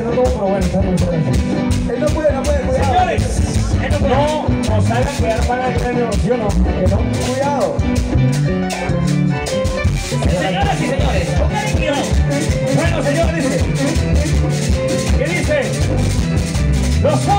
no todo, pero bueno, está muy bueno. Él no puede, cuidado. Señores, no nos hagan quedar para el premio, ¿sí o no? Que no. Cuidado. Señoras y señores, pongan cuidado. Bueno, señores, ¿qué dice? Los